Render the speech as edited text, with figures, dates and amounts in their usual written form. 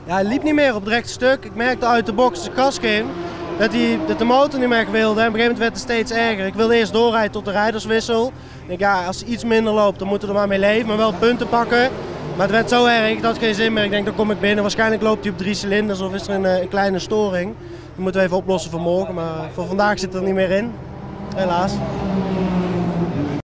Ja, hij liep niet meer op het rechte stuk. Ik merkte uit de box, de gas ging, dat de motor niet meer wilde. En op een gegeven moment werd het steeds erger. Ik wilde eerst doorrijden tot de rijderswissel. Ik denk, ja, als hij iets minder loopt, dan moeten we er maar mee leven. Maar wel punten pakken. Maar het werd zo erg, ik had geen zin meer. Ik denk, dan kom ik binnen. Waarschijnlijk loopt hij op 3 cilinders of is er een kleine storing. Die moeten we even oplossen voor morgen. Maar voor vandaag zit er niet meer in. Helaas.